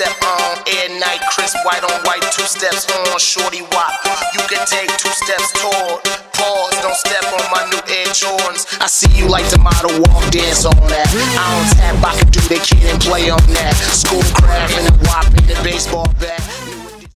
step on, air night, crisp, white on white, 2 steps on, shorty wop. You can take 2 steps toward. Pause, don't step on my new Air Jordans. I see you like the model walk, dance on that. I don't tap, I can do the kid and play on that. School craft and a wop in the baseball bat.